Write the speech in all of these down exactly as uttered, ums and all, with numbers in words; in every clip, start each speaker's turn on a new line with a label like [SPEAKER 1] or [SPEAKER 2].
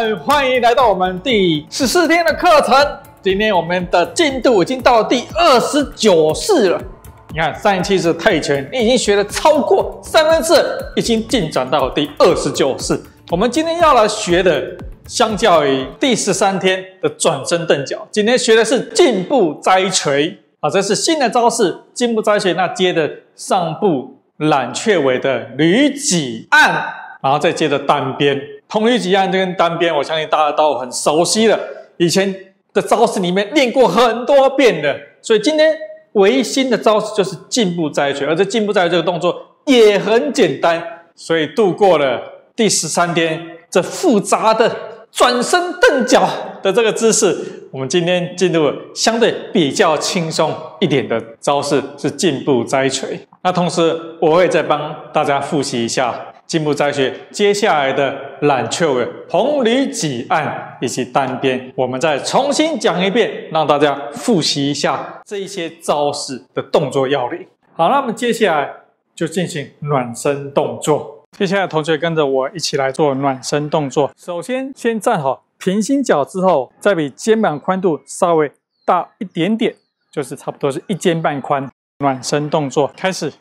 [SPEAKER 1] 们，欢迎来到我们第十四天的课程。今天我们的进度已经到了第二十九式了。你看，上一期是泰拳，你已经学了超过三分之二，已经进展到第二十九式。我们今天要来学的，相较于第十三天的转身蹬脚，今天学的是进步摘锤啊，这是新的招式，进步摘锤。那接着上步揽雀尾的捋脊按，然后再接着单边。同捋脊按跟单边，我相信大家都很熟悉了，以前的招式里面练过很多遍的，所以今天唯一新的招式就是进步摘锤，而这进步摘锤这个动作也很简单，所以度过了第十三天这复杂的转身蹬脚的这个姿势，我们今天进入了相对比较轻松一点的招式，是进步摘锤。那同时我会再帮大家复习一下进步摘锤接下来的揽雀尾、红捋脊按以及单边，我们再重新讲一遍，让大家复习一下这一些招式的动作要领。好，那我们接下来就进行暖身动作。接下来同学跟着我一起来做暖身动作。首先先站好平行脚之后，再比肩膀宽度稍微大一点点，就是差不多是一肩半宽。暖身动作开始。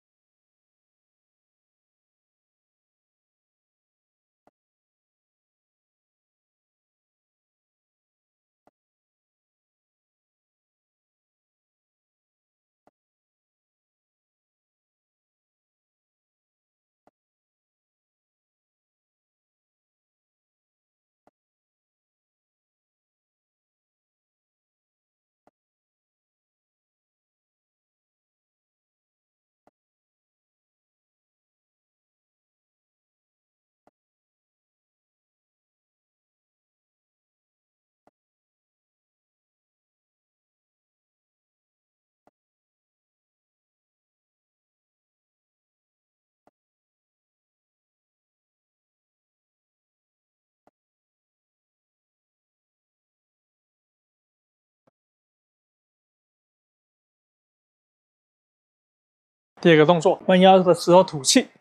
[SPEAKER 1] 第二个动作，弯腰的时候吐气。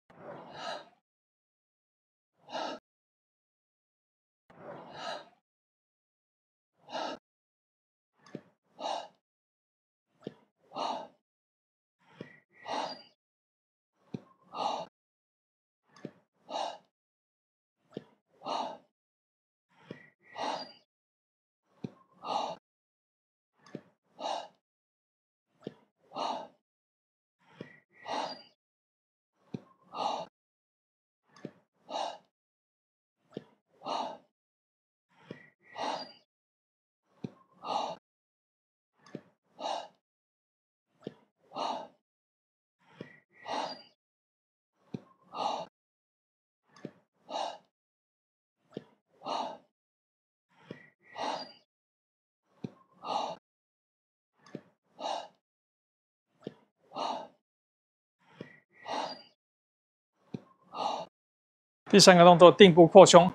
[SPEAKER 1] 第三个动作，腚部扩胸。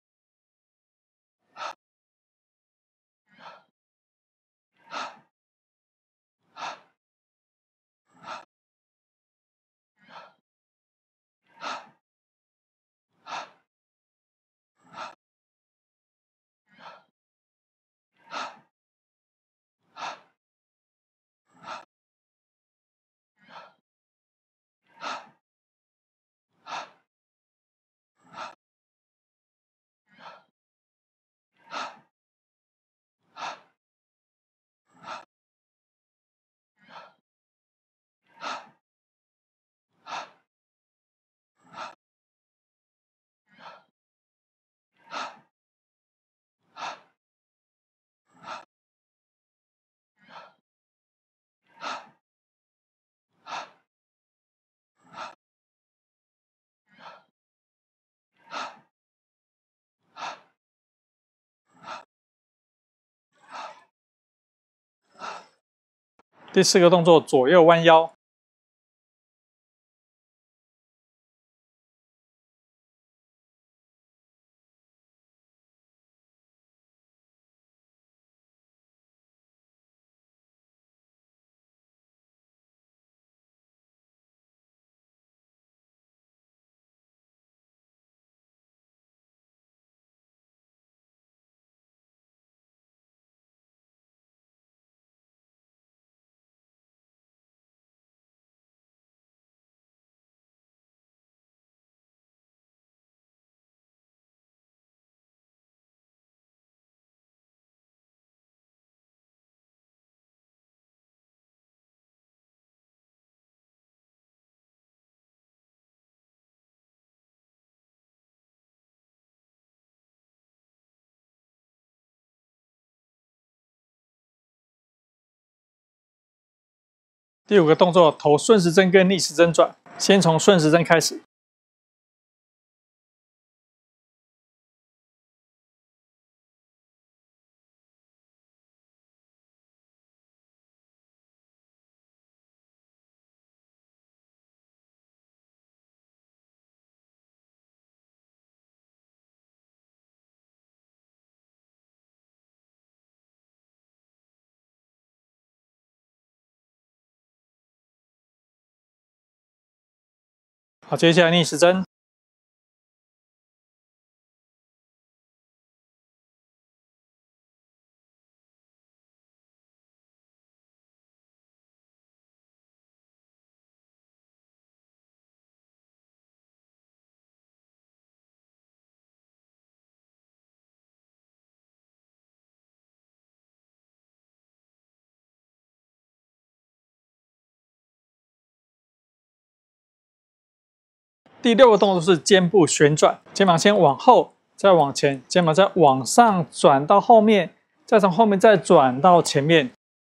[SPEAKER 1] 第四个动作，左右弯腰。 第五个动作，投顺时针跟逆时针转，先从顺时针开始。好，接下来逆时针。第六个动作是肩部旋转，肩膀先往后，再往前，肩膀再往上转到后面，再从后面再转到前面。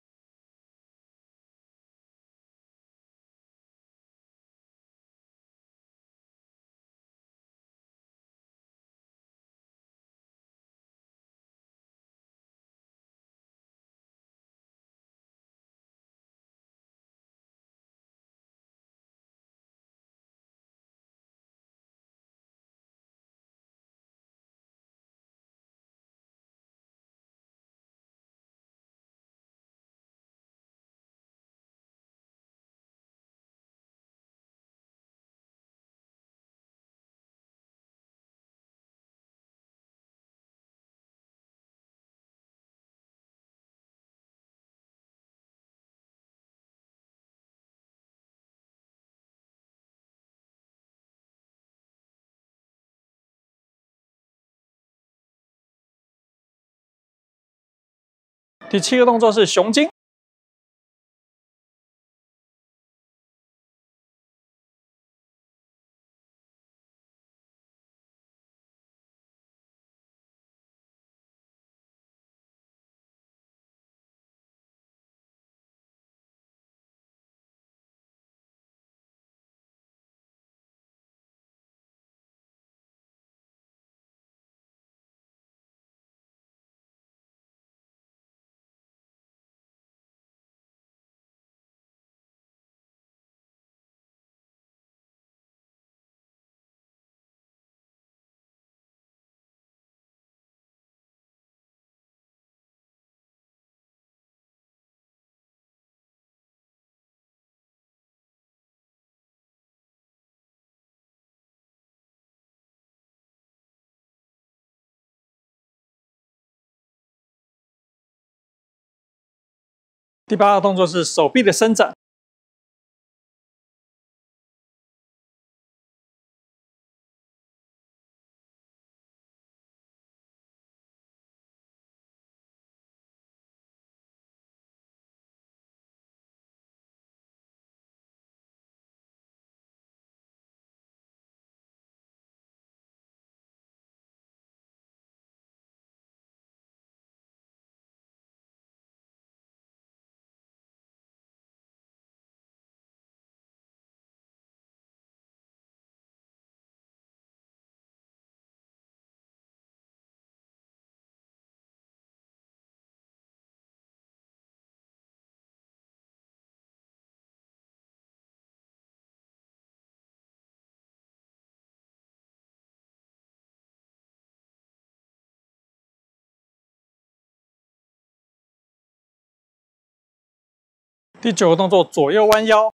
[SPEAKER 1] 第七个动作是熊筋。第八个动作是手臂的伸展。第九个动作左右弯腰。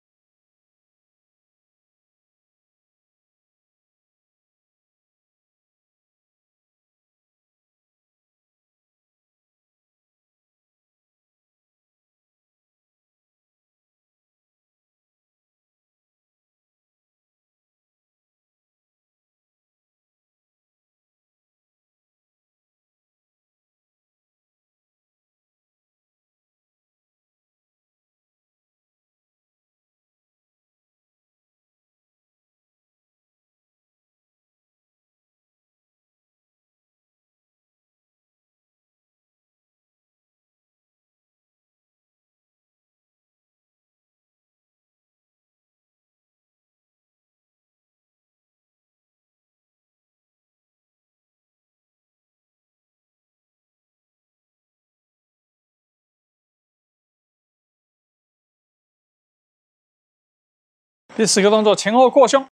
[SPEAKER 1] 第十个动作前后扩胸。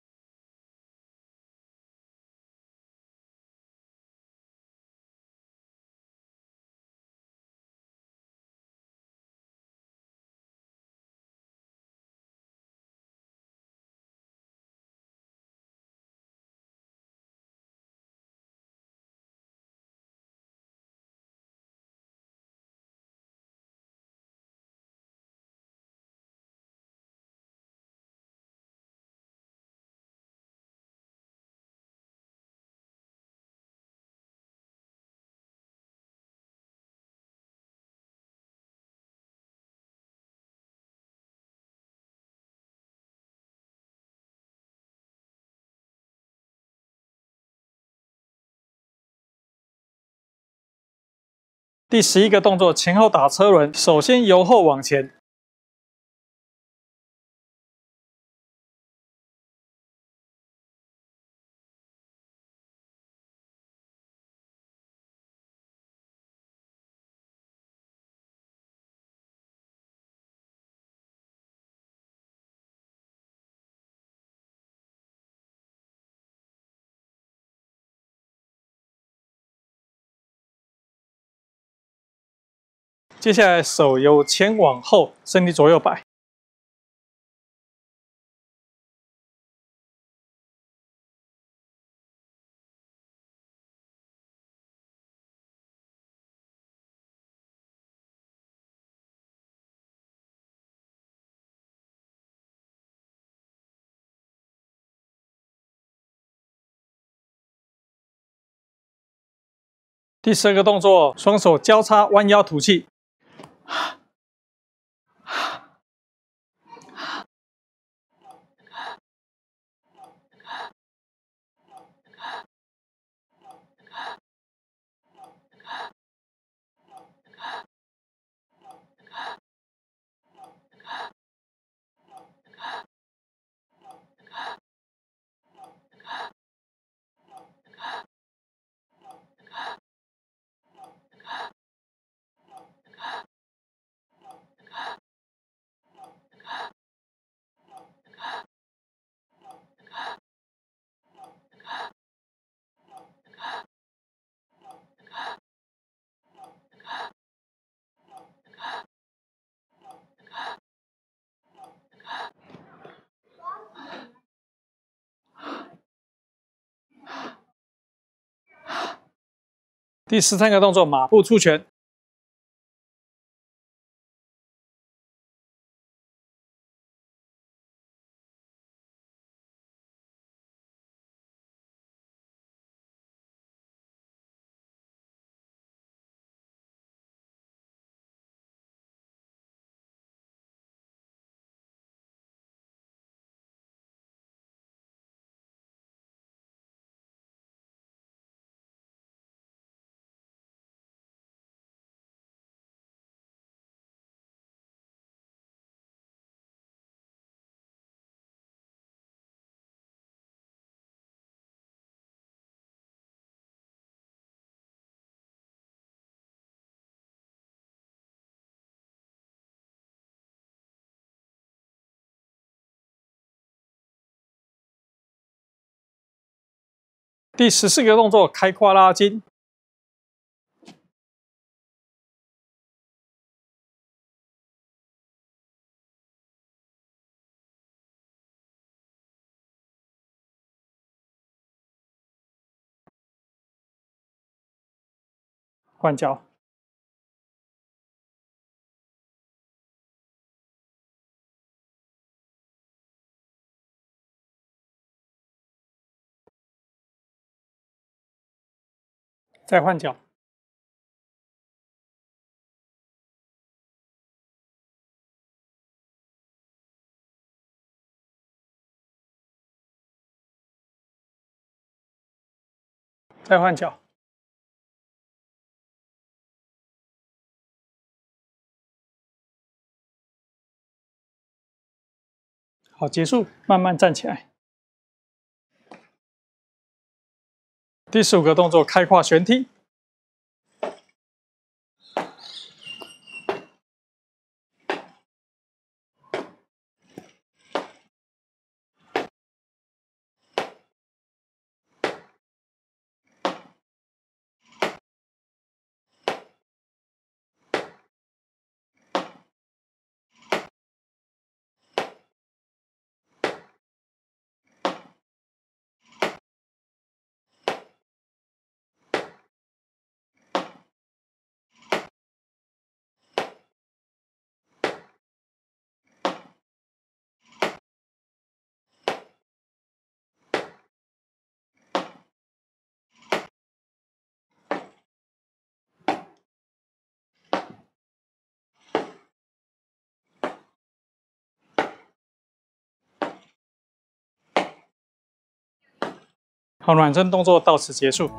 [SPEAKER 1] 第十一个动作前后打车轮，首先由后往前。接下来手由前往后，身体左右摆。第十二个动作，双手交叉弯腰吐气。第十三个动作马步出拳。第十四个动作开胯拉筋。换脚。再换脚。再换脚。好，结束，慢慢站起来。第十五个动作开胯旋踢。
[SPEAKER 2] 好，暖身动作到此结束。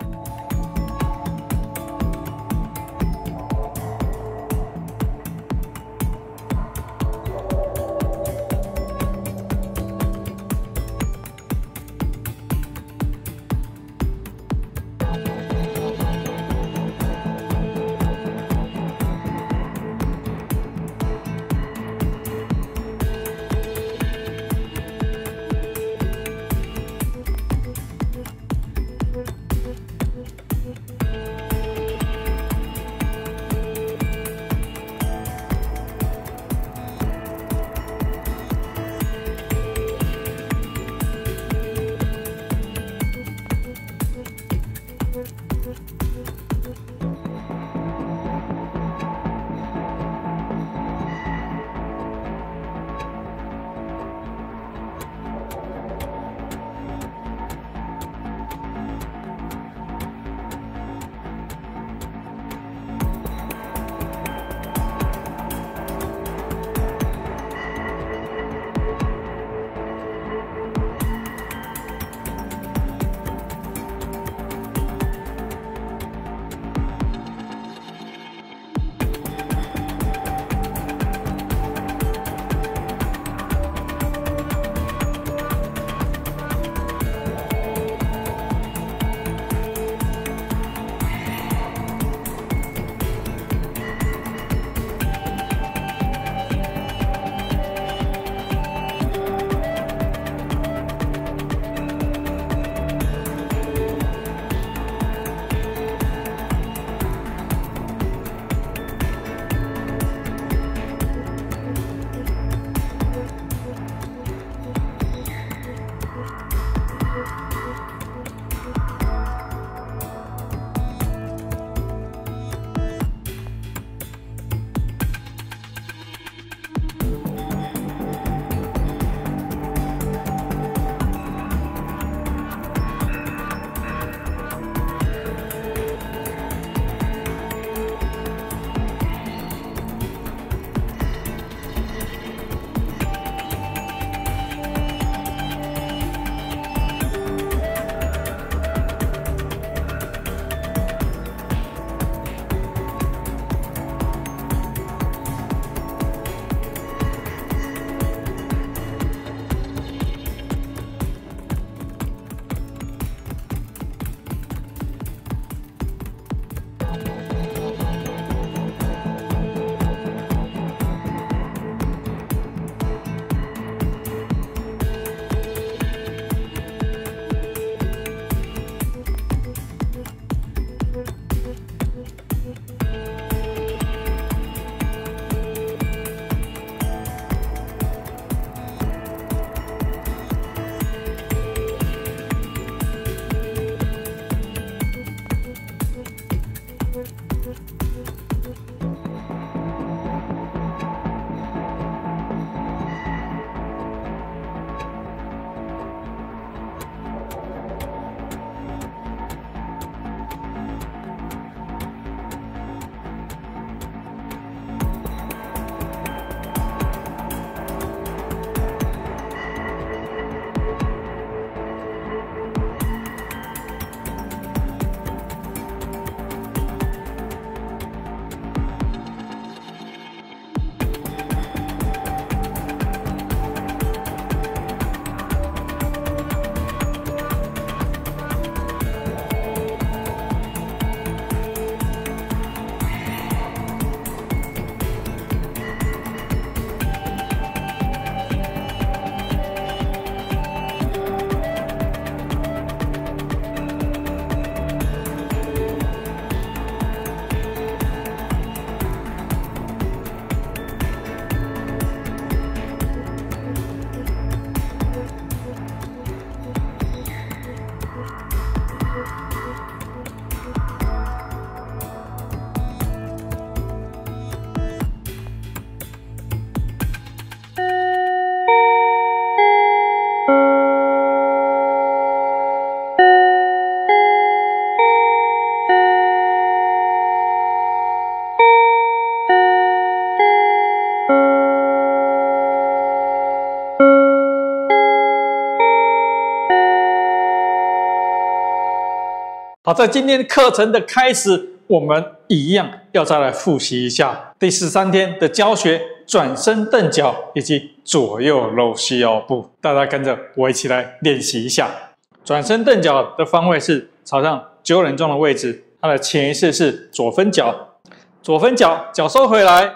[SPEAKER 1] 好，在今天课程的开始，我们一样要再来复习一下第十三天的教学：转身蹬脚以及左右揉膝腰部。大家跟着我一起来练习一下。转身蹬脚的方位是朝向九人中的位置，它的前一式是左分脚，左分脚，脚收回来。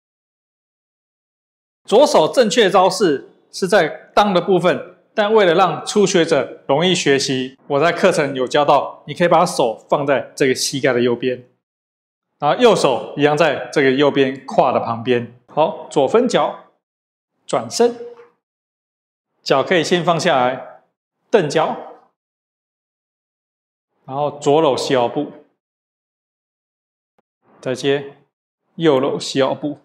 [SPEAKER 1] 左手正确招式是在裆的部分，但为了让初学者容易学习，我在课程有教到，你可以把手放在这个膝盖的右边，然后右手一样在这个右边胯的旁边。好，左分脚，转身，脚可以先放下来，蹬脚，然后左揉膝腰部，再接右揉膝腰部。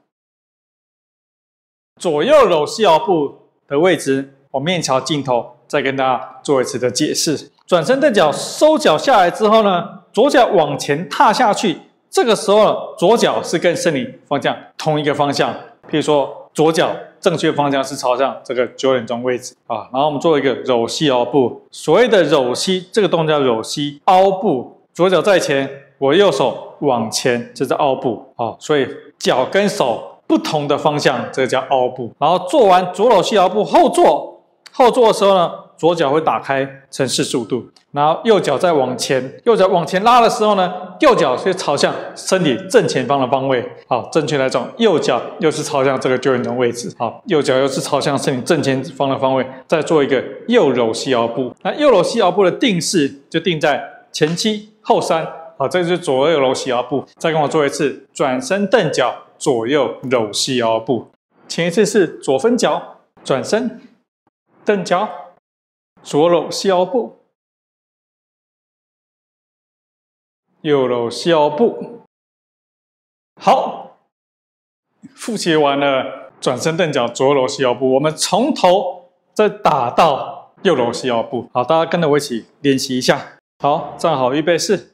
[SPEAKER 1] 左右揉膝腰部的位置，我面朝镜头，再跟大家做一次的解释。转身蹬脚，收脚下来之后呢，左脚往前踏下去，这个时候呢，左脚是跟身体方向同一个方向。譬如说，左脚正确方向是朝向这个九点钟位置啊。然后我们做一个揉膝腰部，所谓的揉膝，这个动作叫揉膝凹步，左脚在前，我右手往前，这是凹步啊。所以脚跟手不同的方向，这个叫凹步。然后做完左揉膝腰部后坐，后坐的时候呢，左脚会打开成四十五度，然后右脚再往前，右脚往前拉的时候呢，右脚是朝向身体正前方的方位。好，正确来讲，右脚又是朝向这个九点钟位置。好，右脚又是朝向身体正前方的方位，再做一个右揉膝腰部。那右揉膝腰部的定式就定在前七后三。好，这就是左右揉膝腰部。再跟我做一次，转身蹬脚。左右揉膝腰部，前一次是左分脚，转身蹬脚，左揉膝腰部，右揉膝腰部。好，复习完了转身蹬脚，左揉膝腰部，我们从头再打到右揉膝腰部。好，大家跟着我一起练习一下。好，站好，预备式。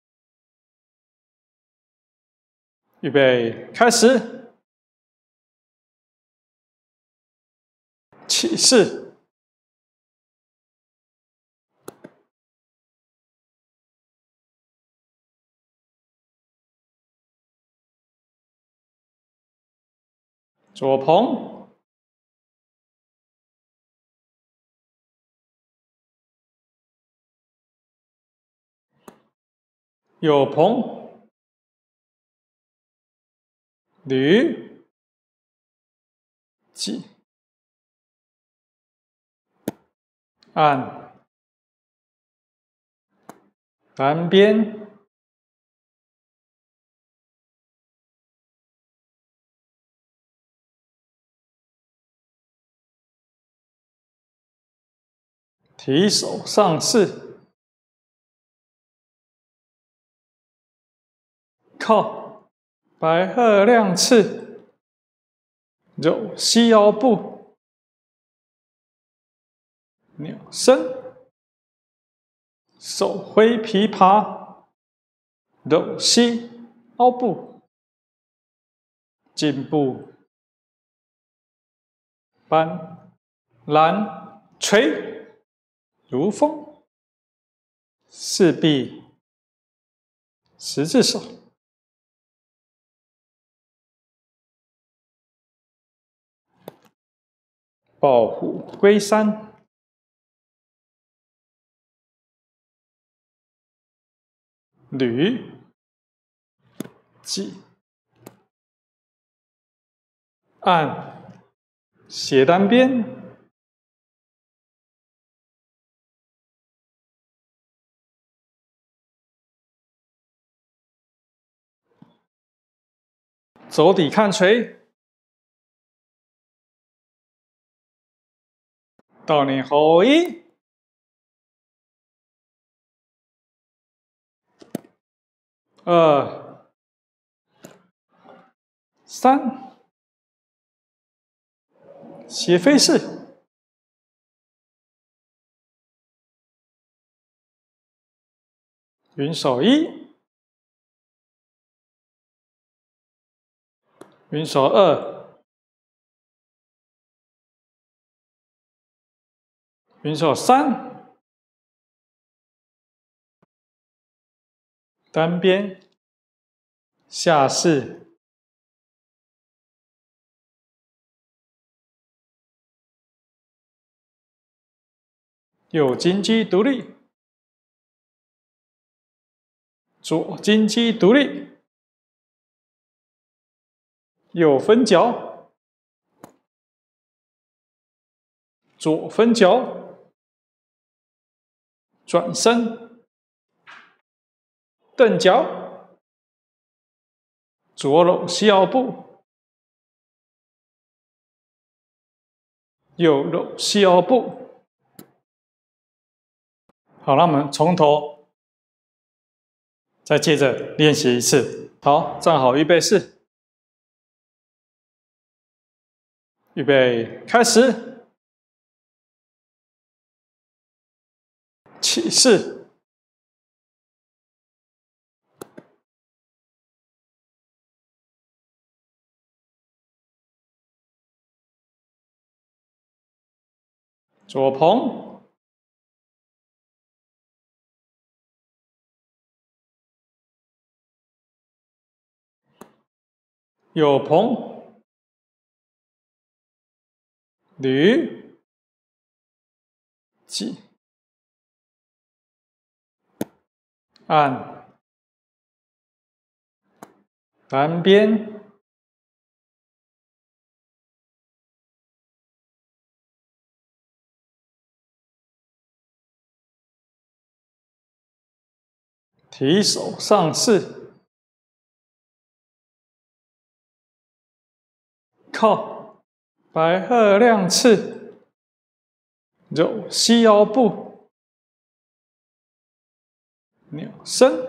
[SPEAKER 1] 预备，开始！起势，左捧，右捧。捋，挤，按，单边，提手上势，靠。白鹤亮翅，揉膝腰部，鸟身，手挥琵琶，揉膝腰部，颈部，搬拦捶，如风，四臂，十字手。抱虎归山，捋，挤，按，斜单边，走底看捶。倒立后一，二，三，斜飞式，云手一，云手二，云手三， 单边下视，右金鸡独立，左金鸡独立，右分角，左分角，转身，蹬脚，左搂西腰部，右搂西腰部。好，那我们从头再接着练习一次。好，站好，预备式，预备开始，起势，左捧。右捧，捋，挤，按，单边，提手上势。靠，白鹤亮翅，揉西腰部，扭身，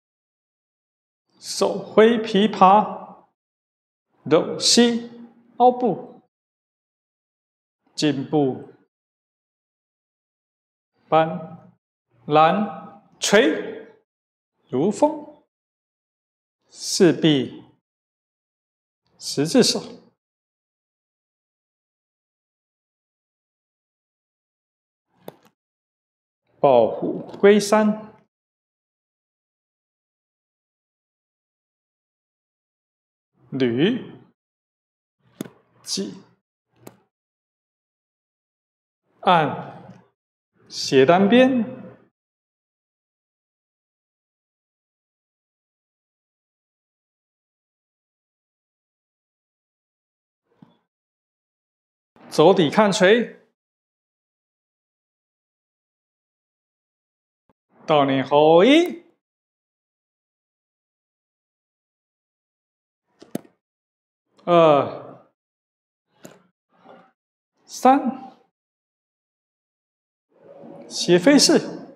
[SPEAKER 1] 手挥琵琶，揉西腰部，进步，搬，拦，捶，如风，四臂，十字手。抱虎归山，捋，挤，按，斜单边，走底看捶。倒念后一、二、三，斜飞式，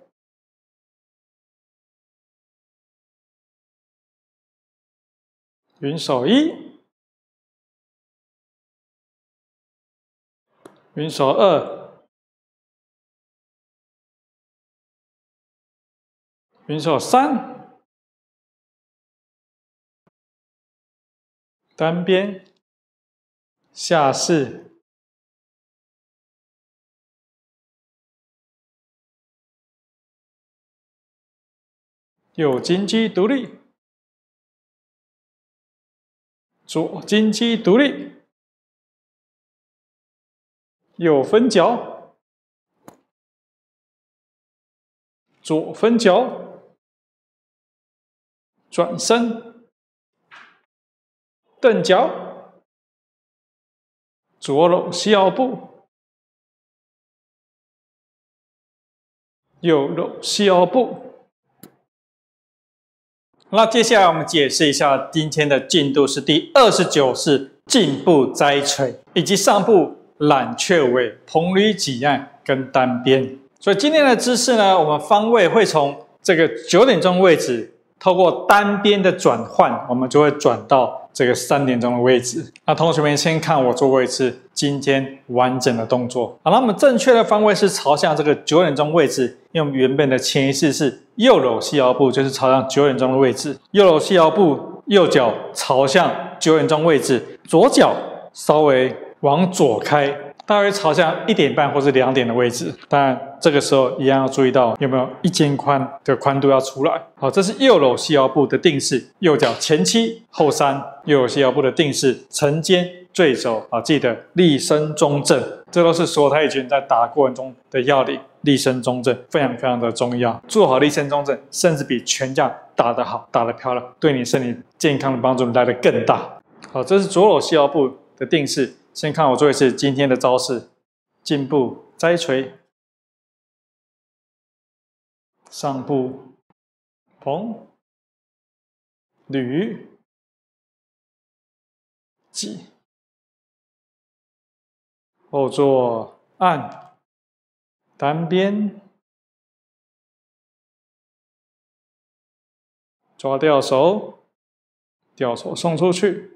[SPEAKER 1] 云手一，云手二。云手三，单边下视，右金鸡独立，左金鸡独立，右分角，左分角。转身，蹬脚，左搂西腰部，右搂西腰部。那接下来我们解释一下今天的进度是第二十九式进步摘锤，以及上步揽雀尾、捧捋挤按跟单边。所以今天的姿势呢，我们方位会从这个九点钟位置。透过单边的转换，我们就会转到这个三点钟的位置。那同学们先看我做过一次今天完整的动作。好，那我们正确的方位是朝向这个九点钟位置，因为我们原本的前一式是右搂西腰部，就是朝向九点钟的位置。右搂西腰部，右脚朝向九点钟位置，左脚稍微往左开， 大约朝向一点半或是两点的位置。当然，这个时候一样要注意到有没有一肩宽的宽度要出来。好，这是右搂细腰部的定式，右脚前七后三，右搂细腰部的定式，沉肩坠肘。好，记得立身中正，这都是所有太极拳在打过程中的要领。立身中正非常非常的重要，做好立身中正，甚至比拳架打得好、打得漂亮，对你身体健康的帮助来得更大。好，这是左搂细腰部的定式。先看我做一次今天的招式：进步摘锤，上步捧捋挤，后做按。单边抓掉手，掉手送出去。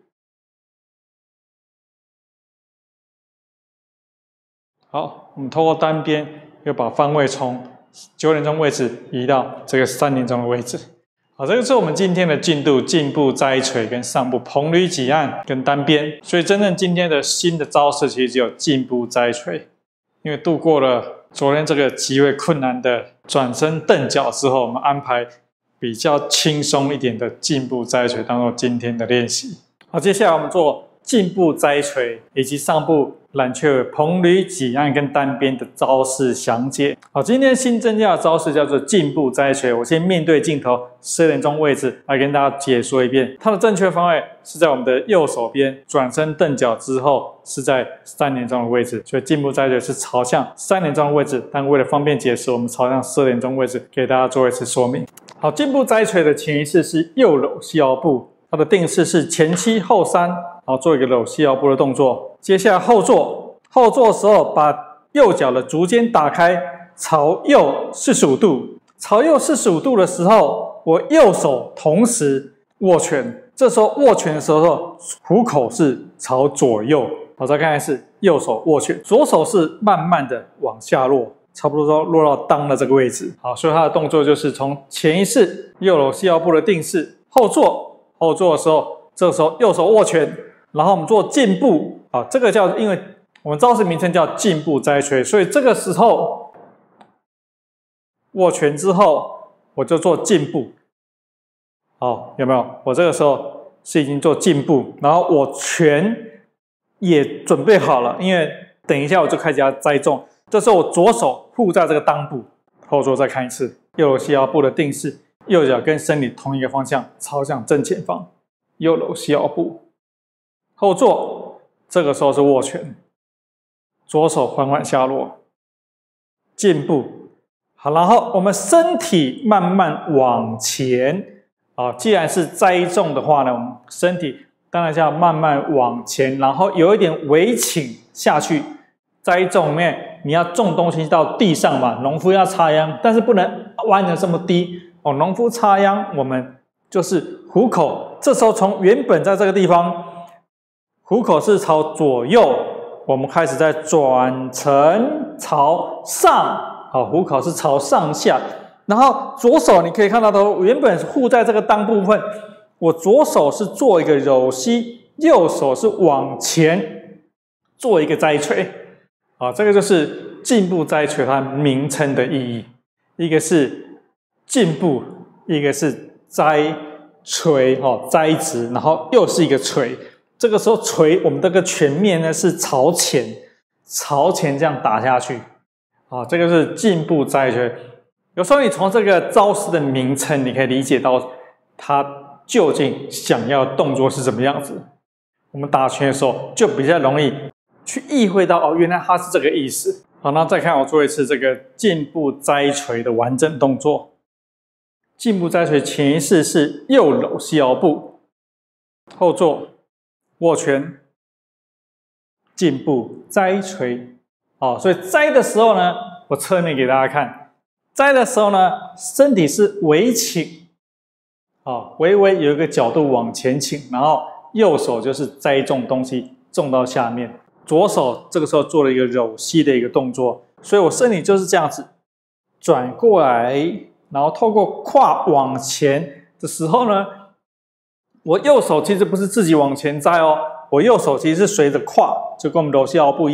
[SPEAKER 1] 好，我们透过单边又把方位从九点钟位置移到这个三点钟的位置。好，这个是我们今天的进度：进步摘锤跟上步捧捋挤按跟单边。所以真正今天的新的招式其实只有进步摘锤，因为度过了昨天这个极为困难的转身蹬脚之后，我们安排比较轻松一点的进步摘锤当做今天的练习。好，接下来我们做进步摘锤以及上步揽雀捧捋挤按跟单边的招式详解。好，今天新增加的招式叫做进步摘锤。我先面对镜头十点钟位置来跟大家解说一遍。它的正确方位是在我们的右手边，转身蹬脚之后是在三点钟的位置，所以进步摘锤是朝向三点钟的位置。但为了方便解释，我们朝向十点钟位置给大家做一次说明。好，进步摘锤的前一式是右搂细腰部，它的定式是前七后三。然后做一个搂细腰部的动作，接下来后坐，后坐的时候把右脚的足尖打开，朝右四十五度，朝右四十五度的时候，我右手同时握拳，这时候握拳的时候，虎口是朝左右。好，再看一次，右手握拳，左手是慢慢的往下落，差不多说落到裆的这个位置。好，所以它的动作就是从前一式右搂细腰部的定式，后坐，后坐的时候，这个时候右手握拳。然后我们做进步，啊，这个叫，因为我们招式名称叫进步摘锤，所以这个时候握拳之后，我就做进步。好，有没有？我这个时候是已经做进步，然后我拳也准备好了，因为等一下我就开始要摘重。这时候我左手护在这个裆部，后坐再看一次，右搂细腰部的定式，右脚跟身体同一个方向，朝向正前方，右搂细腰部。后坐，这个时候是握拳，左手缓缓下落，进步。好，然后我们身体慢慢往前。啊，既然是摘重的话呢，我们身体当然是要慢慢往前，然后有一点微倾下去。摘重里面你要重东西到地上嘛，农夫要插秧，但是不能弯得这么低哦。农夫插秧，我们就是虎口，这时候从原本在这个地方。虎口是朝左右，我们开始在转成朝上。好，虎口是朝上下，然后左手你可以看到它原本护在这个裆部分，我左手是做一个揉膝，右手是往前做一个摘锤。好，这个就是进步摘锤它名称的意义，一个是进步，一个是摘锤，哦，摘直，然后又是一个锤。这个时候锤，我们这个拳面呢是朝前，朝前这样打下去，啊，这个是进步摘锤。有时候你从这个招式的名称，你可以理解到它究竟想要动作是什么样子。我们打拳的时候就比较容易去意会到，哦，原来它是这个意思。好，那再看我做一次这个进步摘锤的完整动作。进步摘锤前一式是右搂细腰部，后坐。握拳，进步摘锤。好，所以摘的时候呢，我侧面给大家看，摘的时候呢，身体是微倾，好，微微有一个角度往前倾，然后右手就是摘重东西，重到下面，左手这个时候做了一个揉膝的一个动作，所以我身体就是这样子转过来，然后透过胯往前的时候呢。我右手其实不是自己往前摘哦，我右手其实是随着胯，就跟我们揉细腰部一样，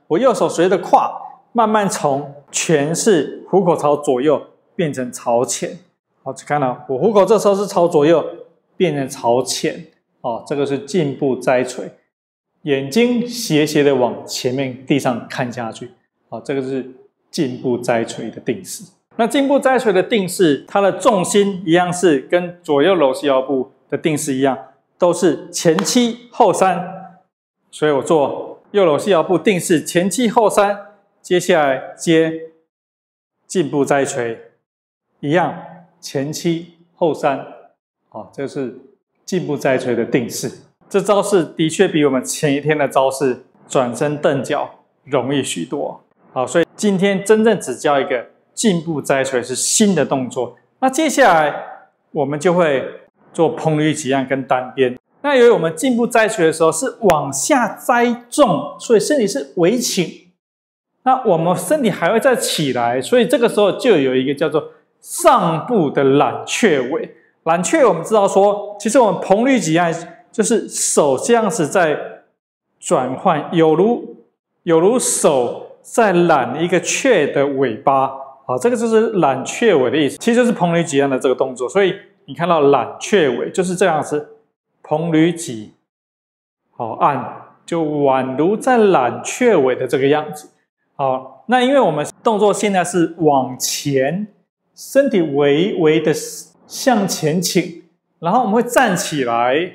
[SPEAKER 1] 我右手随着胯慢慢从全是虎口朝左右变成朝前。好，只看到我虎口这时候是朝左右变成朝前。哦，这个是颈部摘垂，眼睛斜斜的往前面地上看下去。好，这个是颈部摘垂的定式。那颈部摘垂的定式，它的重心一样是跟左右摟膝腰部的定式一样，都是前七后三。所以我做右摟膝腰部定式前七后三，接下来接颈部摘垂，一样前七后三。好，这是颈部摘垂的定式。这招式的确比我们前一天的招式转身蹬脚容易许多。好，所以今天真正只教一个颈部摘垂是新的动作。那接下来我们就会做捧捋挤按跟单边。那由于我们颈部摘垂的时候是往下摘重，所以身体是微倾。那我们身体还会再起来，所以这个时候就有一个叫做上部的揽雀尾。揽雀我们知道说，其实我们捧捋挤按就是手这样子在转换，有如有如手在揽一个雀的尾巴。好，这个就是揽雀尾的意思，其实就是捧捋挤按的这个动作。所以你看到揽雀尾就是这样子，捧捋挤，好按，就宛如在揽雀尾的这个样子。好，那因为我们动作现在是往前，身体微微的向前倾，然后我们会站起来，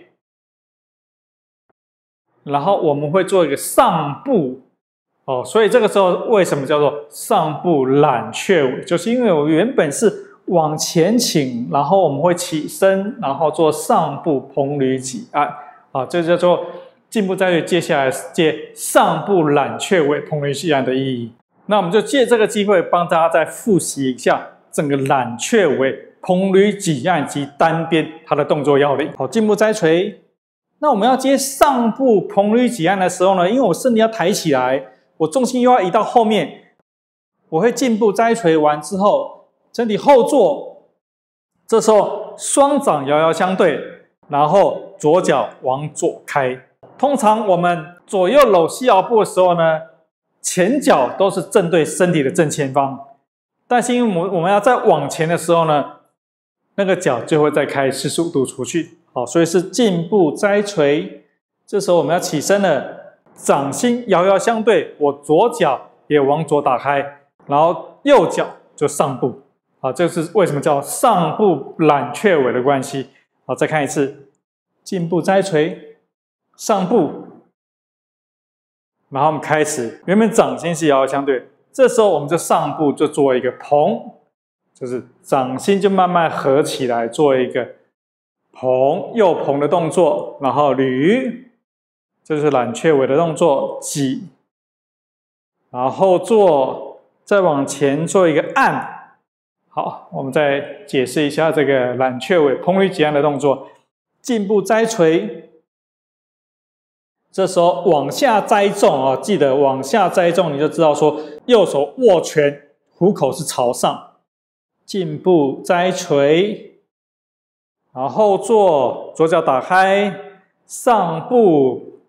[SPEAKER 1] 然后我们会做一个上步。哦，所以这个时候为什么叫做上部揽雀尾？就是因为我原本是往前倾，然后我们会起身，然后做上部捧捋挤按。啊，这叫做颈部摘垂。接下来接上部揽雀尾捧捋挤按的意义。那我们就借这个机会帮大家再复习一下整个揽雀尾、捧捋挤按及单边它的动作要领。好，颈部摘垂。那我们要接上部捧捋挤按的时候呢，因为我身体要抬起来，我重心又要移到后面，我会颈部摘垂完之后，身体后坐，这时候双掌遥遥相对，然后左脚往左开。通常我们左右摟膝腰部的时候呢，前脚都是正对身体的正前方，但是因为我们我们要再往前的时候呢，那个脚就会再开四十五度出去。好，所以是颈部摘垂。这时候我们要起身了，掌心遥遥相对，我左脚也往左打开，然后右脚就上步。好，这是为什么叫上部揽雀尾的关系。好，再看一次，颈部摘垂，上步，然后我们开始，原本掌心是遥遥相对，这时候我们就上步就做一个捧，就是掌心就慢慢合起来，做一个捧，右捧的动作，然后捋，这就是揽雀尾的动作，挤，然后后坐，再往前做一个按。好，我们再解释一下这个揽雀尾捧捋挤按的动作。颈部摘垂，这时候往下摘重哦，记得往下摘重，你就知道说右手握拳，虎口是朝上。颈部摘垂，然后后坐，左脚打开，上步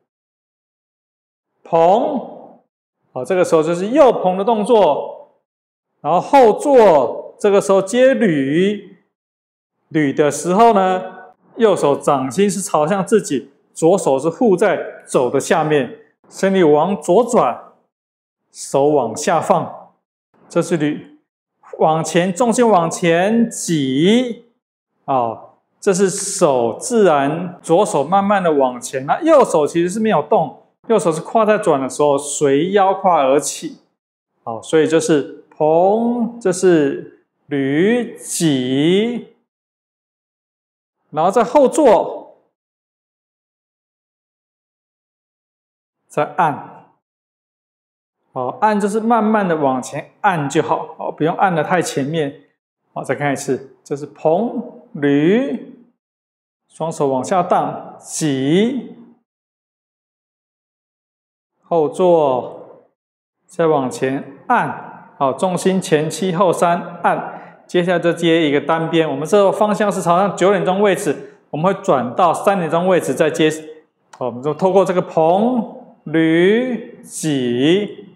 [SPEAKER 1] 捧。好，这个时候就是右捧的动作，然后后坐。这个时候接捋，捋的时候呢，右手掌心是朝向自己，左手是护在肘的下面，身体往左转，手往下放，这是捋。往前，重心往前挤，哦，这是手自然，左手慢慢的往前，那右手其实是没有动，右手是胯在转的时候随腰胯而起，好，所以这是捧，这是捋挤，然后再后坐，再按，好，按就是慢慢的往前按就好，好，不用按得太前面。好，再看一次，这是捧捋，双手往下荡，挤，后坐，再往前按，好，重心前七后三按。接下来就接一个单边，我们这个方向是朝向九点钟位置，我们会转到三点钟位置再接。好，我们就透过这个捧捋挤，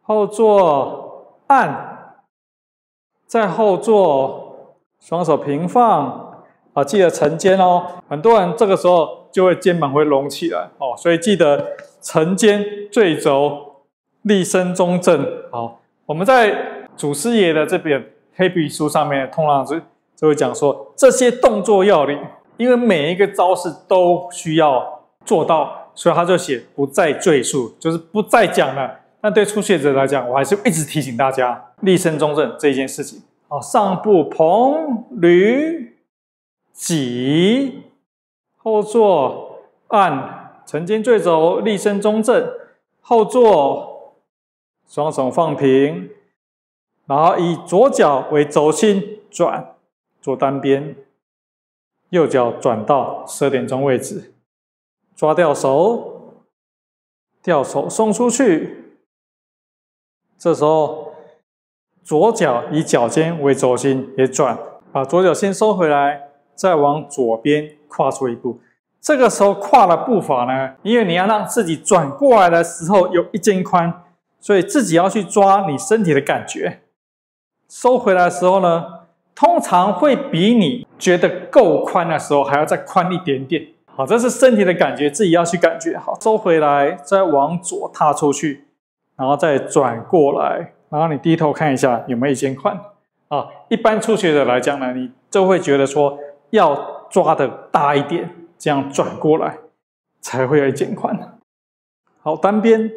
[SPEAKER 1] 后坐按，在后坐，双手平放，啊，记得沉肩哦。很多人这个时候就会肩膀会隆起来哦，所以记得沉肩坠肘，立身中正。好，我们在祖师爷的这本黑笔书上面，通常是就会讲说这些动作要领，因为每一个招式都需要做到，所以他就写不再赘述，就是不再讲了。但对初学者来讲，我还是一直提醒大家立身中正这一件事情。好，上步捧捋挤，后坐按，沉肩坠肘，立身中正，后坐，双手放平，然后以左脚为轴心转，做单边，右脚转到十二点钟位置，抓掉手，掉手送出去。这时候左脚以脚尖为轴心也转，把左脚先收回来，再往左边跨出一步。这个时候跨的步伐呢，因为你要让自己转过来的时候有一肩宽，所以自己要去抓你身体的感觉。收回来的时候呢，通常会比你觉得够宽的时候还要再宽一点点。好，这是身体的感觉，自己要去感觉好。收回来，再往左踏出去，然后再转过来，然后你低头看一下有没有一肩宽。啊，一般初学者来讲呢，你就会觉得说要抓的大一点，这样转过来才会有一肩宽。好，单边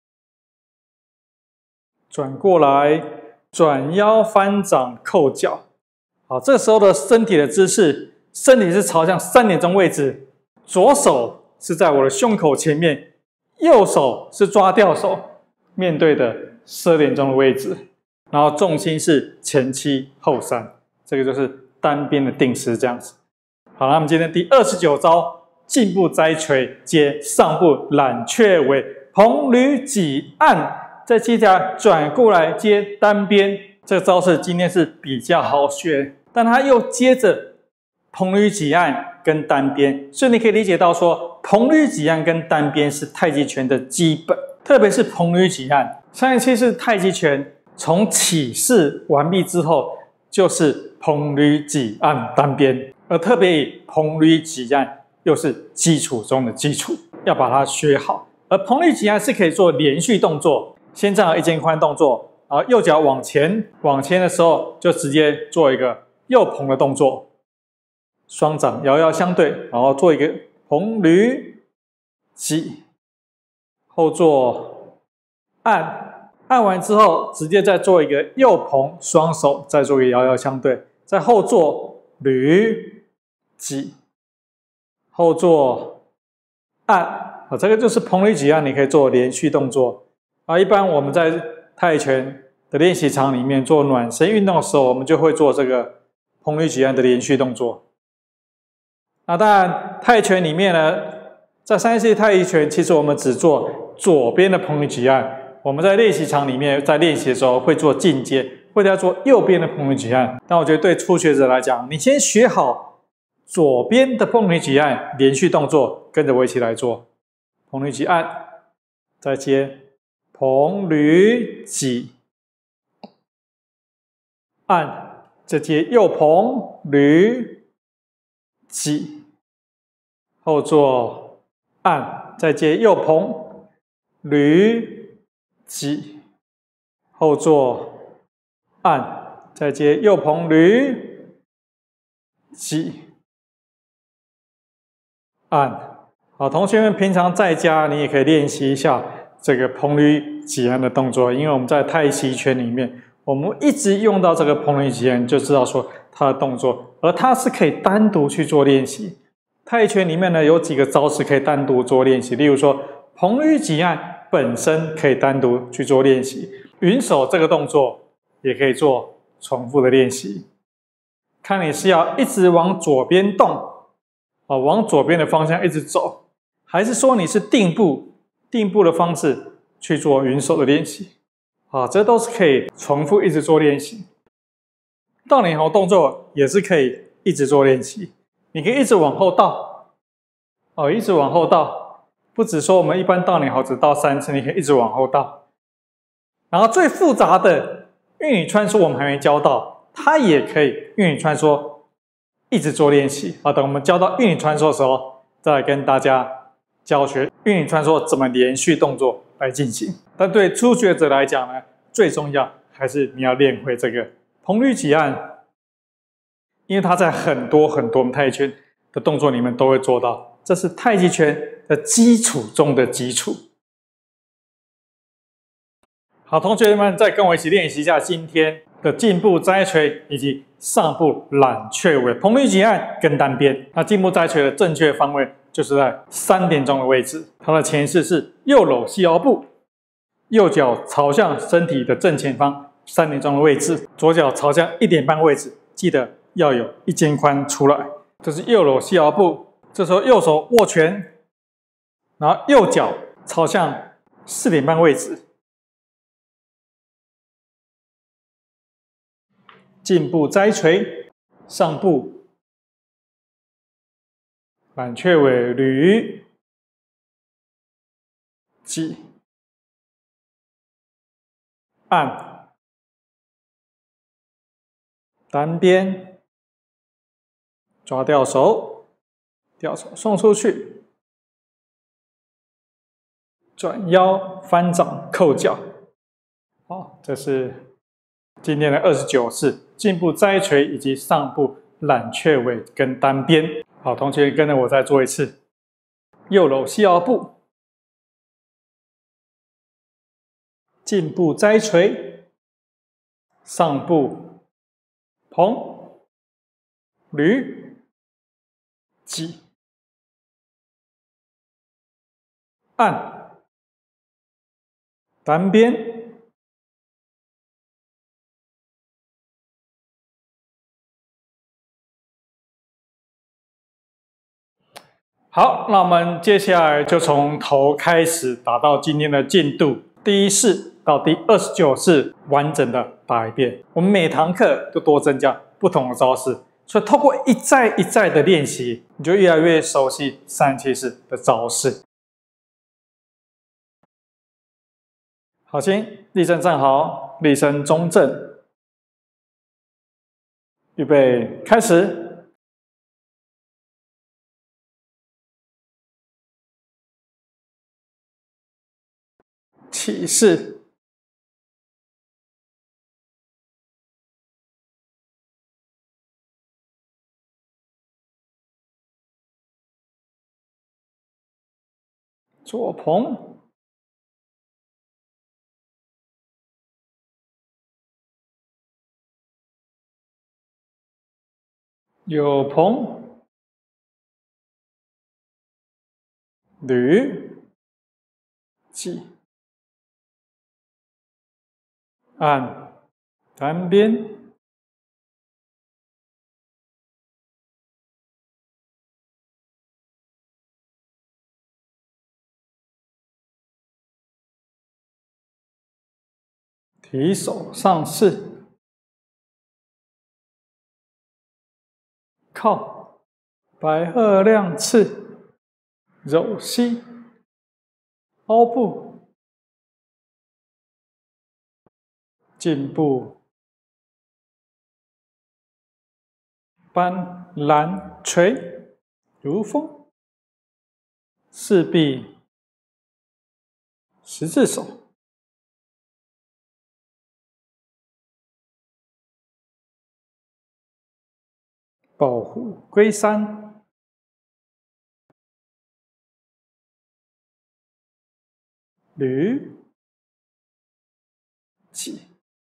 [SPEAKER 1] 转过来，转腰翻掌扣脚。好，这时候的身体的姿势，身体是朝向三点钟位置。左手是在我的胸口前面，右手是抓掉手，面对的十二点钟的位置，然后重心是前七后三，这个就是单边的定式这样子。好，那我们今天第二十九招，进步摘锤接上步揽雀尾，捧捋挤按，再接着转过来接单边。这个招式今天是比较好学，但它又接着捧捋挤按跟单边，所以你可以理解到说，捧捋挤按跟单边是太极拳的基本，特别是捧捋挤按。上一期是太极拳从起势完毕之后，就是捧捋挤按单边，而特别以捧捋挤按又是基础中的基础，要把它学好。而捧捋挤按是可以做连续动作，先这样一肩宽动作，然后右脚往前，往前的时候就直接做一个右捧的动作。双掌遥遥相对，然后做一个捧捋挤，后做按，按完之后直接再做一个右捧，双手再做一个遥遥相对，再后做捋挤，后做按，啊，这个就是捧捋挤按，你可以做连续动作啊。一般我们在太极拳的练习场里面做暖身运动的时候，我们就会做这个捧捋挤按的连续动作。那当然，太极拳里面呢，在三式太极拳，其实我们只做左边的捧捋挤按。我们在练习场里面，在练习的时候会做进阶，会再做右边的捧捋挤按。但我觉得对初学者来讲，你先学好左边的捧捋挤按连续动作，跟着我一起来做捧捋挤按，再接捧捋挤按，再接右捧捋挤，后做按，再接右捧捋挤，后做按，再接右捧捋挤按。好，同学们平常在家你也可以练习一下这个捧捋挤按的动作，因为我们在太极拳里面，我们一直用到这个捧捋挤按，就知道说它的动作，而它是可以单独去做练习。太极拳里面呢，有几个招式可以单独做练习，例如说捧捋挤按本身可以单独去做练习，云手这个动作也可以做重复的练习。看你是要一直往左边动，啊，往左边的方向一直走，还是说你是定步，定步的方式去做云手的练习，啊，这都是可以重复一直做练习。倒领猴动作也是可以一直做练习，你可以一直往后倒，哦，一直往后倒，不只说我们一般倒领猴只倒三次，你可以一直往后倒， 然后最复杂的韵语穿梭我们还没教到，它也可以韵语穿梭一直做练习。好，等我们教到韵语穿梭的时候，再来跟大家教学韵语穿梭怎么连续动作来进行。但对初学者来讲呢，最重要还是你要练会这个蓬吕几按，因为它在很多很多太极拳的动作里面都会做到，这是太极拳的基础中的基础。好，同学们再跟我一起练习一下今天的进步摘锤以及上步揽雀尾蓬吕几按跟单边。那进步摘锤的正确方位就是在三点钟的位置，它的前式是右搂细腰步，右脚朝向身体的正前方三点钟的位置，左脚朝向一点半位置，记得要有一肩宽出来。这是右搂细腰步，这时候右手握拳，然后右脚朝向四点半位置。进步摘锤，上步揽雀尾捋挤按单边抓掉手，掉手送出去，转腰翻掌扣脚。好，这是今天的二十九式进步摘锤以及上步揽雀尾跟单边。好，同学跟着我再做一次。右搂细腰步，进步摘锤，上步蓬捋挤按单边。好，那我们接下来就从头开始打到今天的进度，第一式到第二十九式完整的打一遍。我们每堂课就多增加不同的招式，所以透过一再一再的练习，你就越来越熟悉三七式的招式。好，先立正站好，立身中正，预备开始。起势，左蓬，右蓬，捋挤按单边。提手上势，靠白鹤亮翅，揉膝，凹步，进步，搬揽锤，如风，四臂，十字手。抱虎归山，捋挤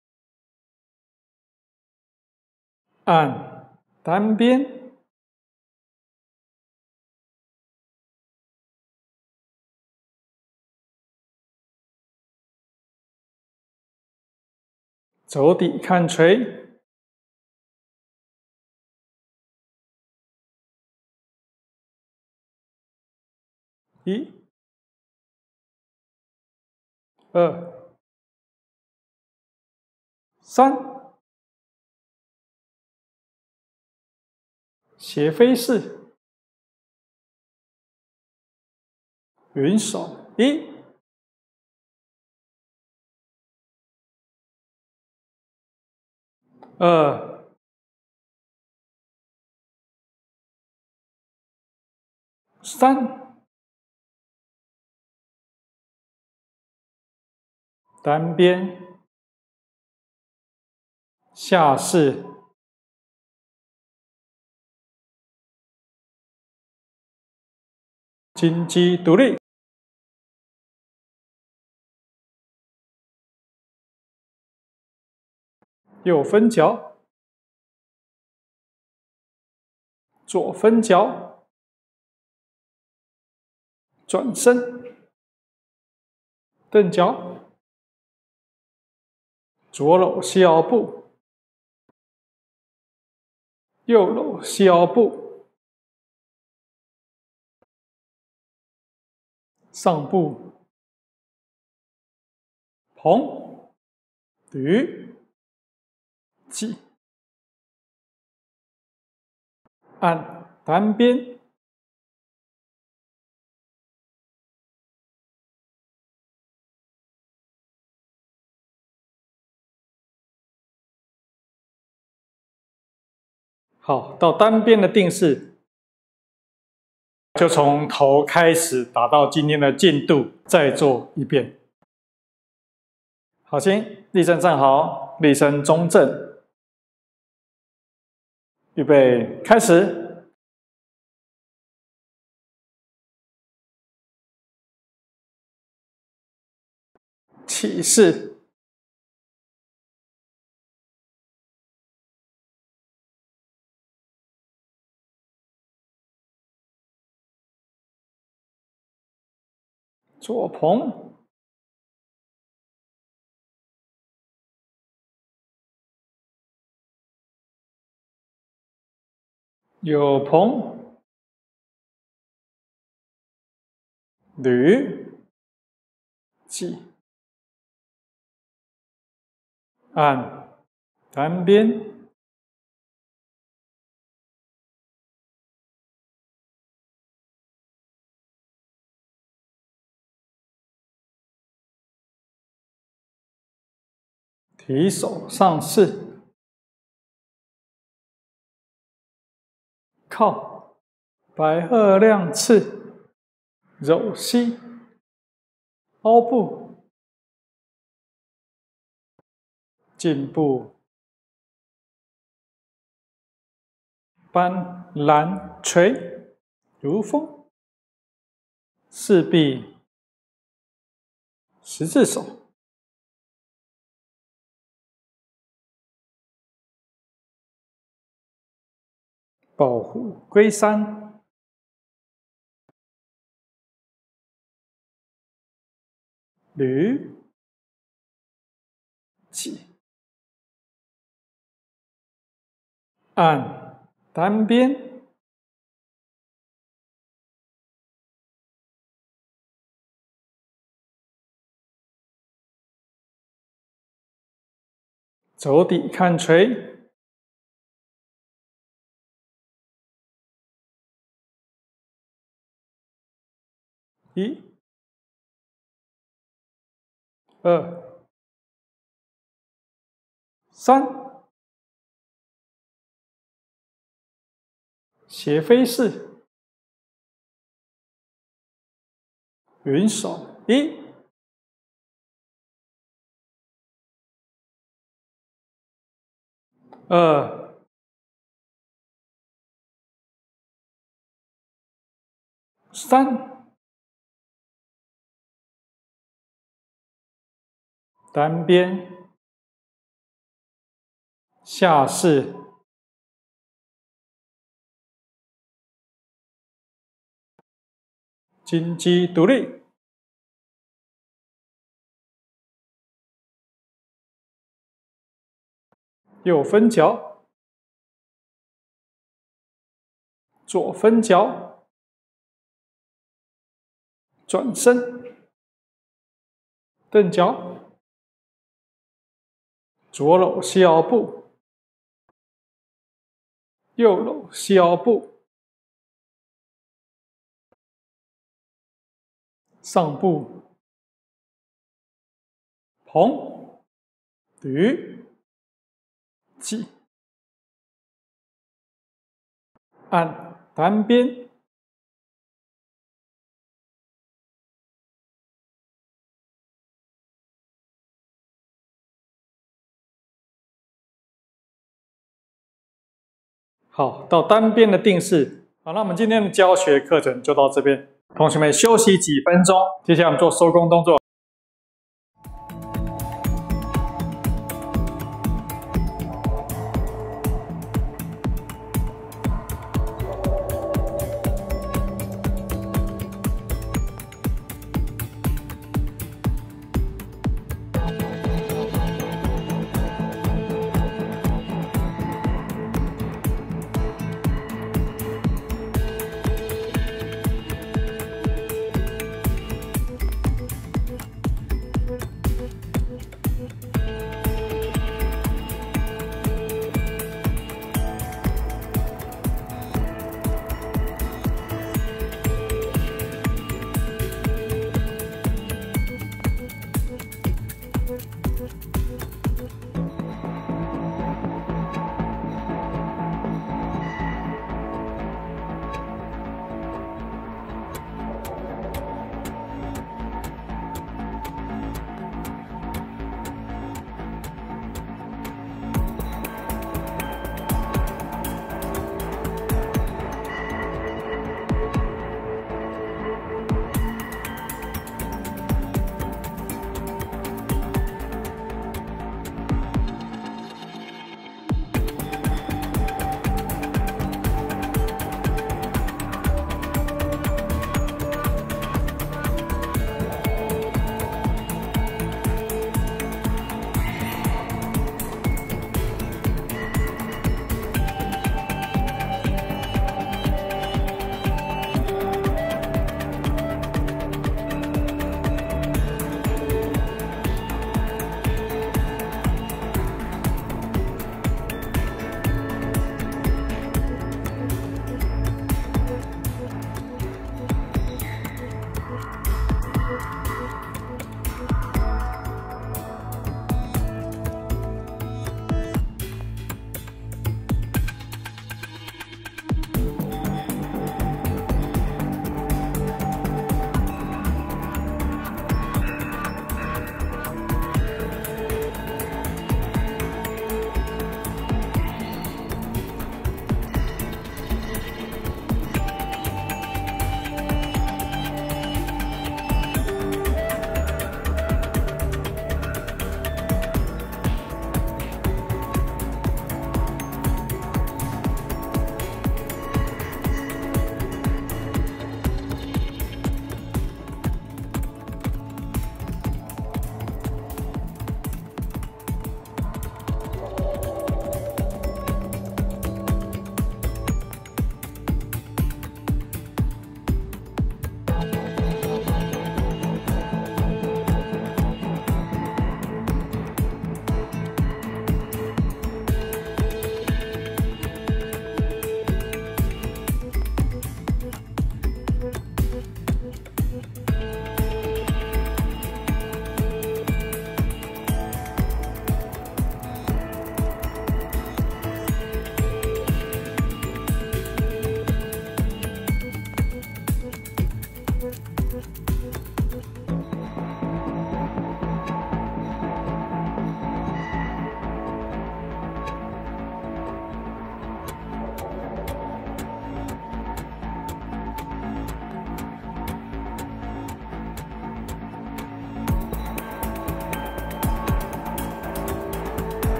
[SPEAKER 1] 按单边，肘底看锤。一、二、三，斜飞式，云手一、 二、三，单边下视，金鸡独立，右分角，左分角，转身，蹬脚，左搂细腰部，右搂细腰部，上部捧，捋，挤，按单边，好，到单边的定式，就从头开始打到今天的进度，再做一遍。好，先立正站好，立身中正，预备，开始。起势，左捧，右捧，捋，挤，按单边，提手上势，靠，百二亮翅，揉膝，凹步，进步，搬拦垂，如风，四臂，十字手。抱虎归山，捋，挤，按单边，肘底看垂，一、二、三，斜飞式，云手，一、二、三，单边下视，金鸡独立，右分角，左分角，转身，蹬脚，左搂细腰部，右搂细腰部，上部捧，捋， 七，按单边。好，到单边的定式。好，那我们今天的教学课程就到这边，同学们休息几分钟，接下来我们做收工动作。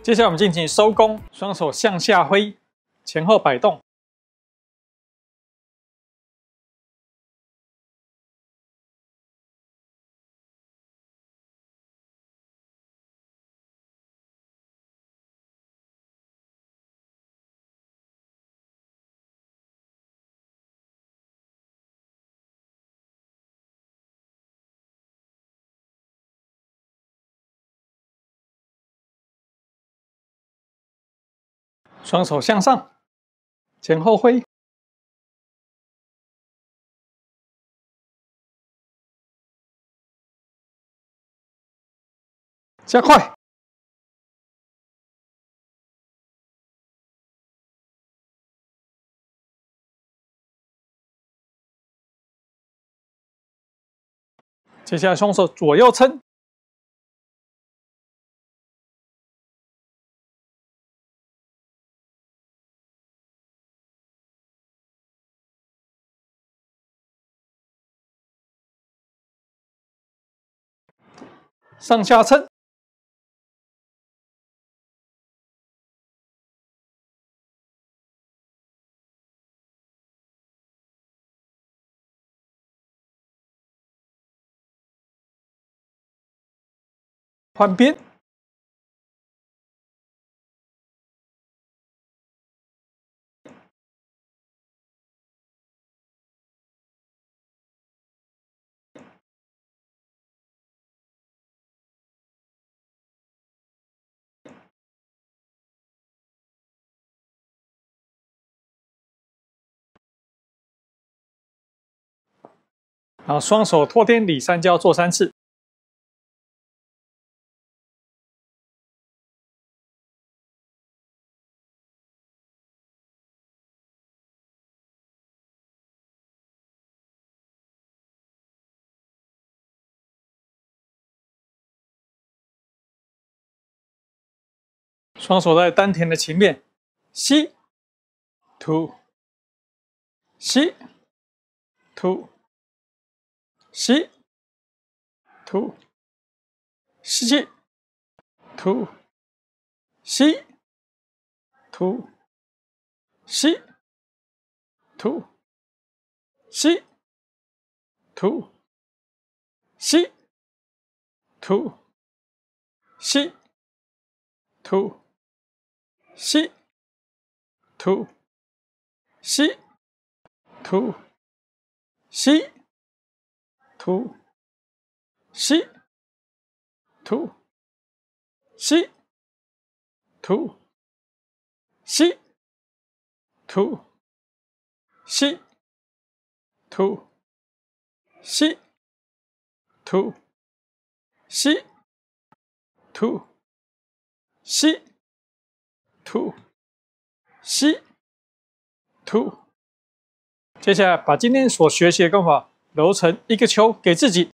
[SPEAKER 2] 接下来我们进行收弓，双手向下挥，前后摆动。双手向上，前后挥。加快。接下来双手左右撑。上下撑。换边。然后双手托天理三焦做三次。双手在丹田的前面，吸，吐，吸，吐，吸，吐，吸气，吐，吸，吐，吸，吐，吸，吐，吸，吐，吸，吐，吸，吐，吸，吐，吸，吐，吸，吐，吸，吐，吸，吐，吸，吐，吸，吐，吸，吐，吸，吐，吸，吐。接下来把今天所学习的功法揉成一个球给自己。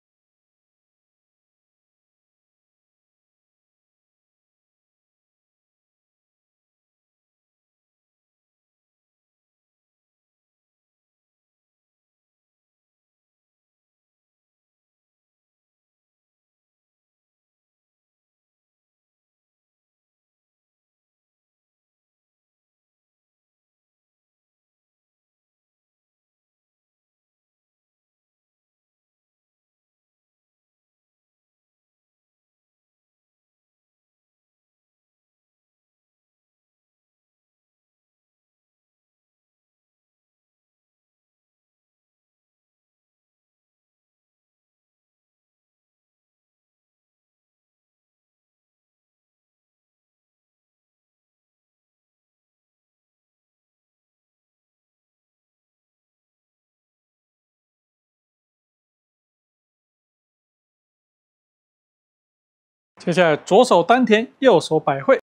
[SPEAKER 2] 接下来左手丹田，右手百会。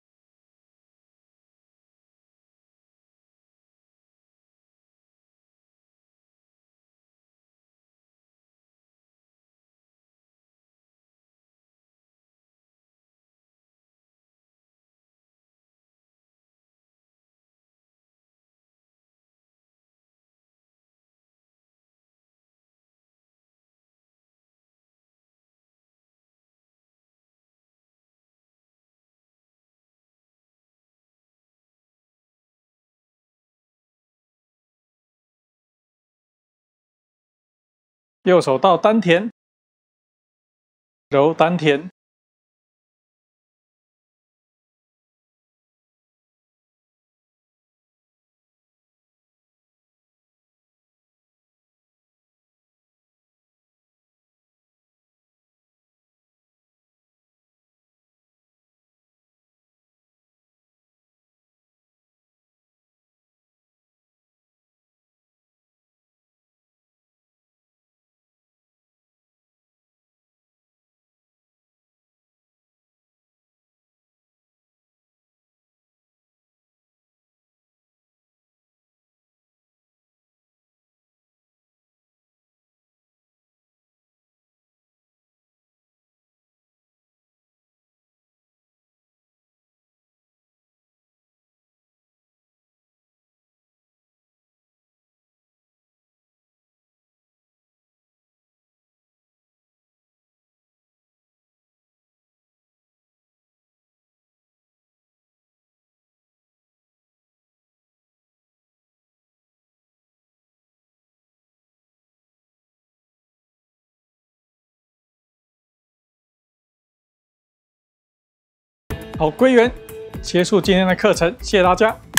[SPEAKER 2] 右手到丹田，揉丹田。好，归元，结束今天的课程，谢谢大家。